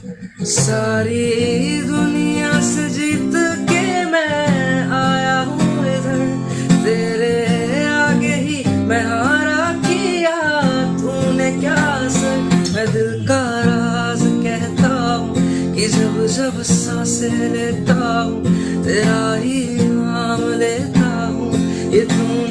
सारी दुनिया से जीत के मैं आया हूँ इधर, तेरे आगे ही मैं हारा किया तूने क्या असर। मैं दिल का राज कहता हूँ कि जब जब सांसें लेता हूँ तेरा ही नाम लेता हूँ, ये तुम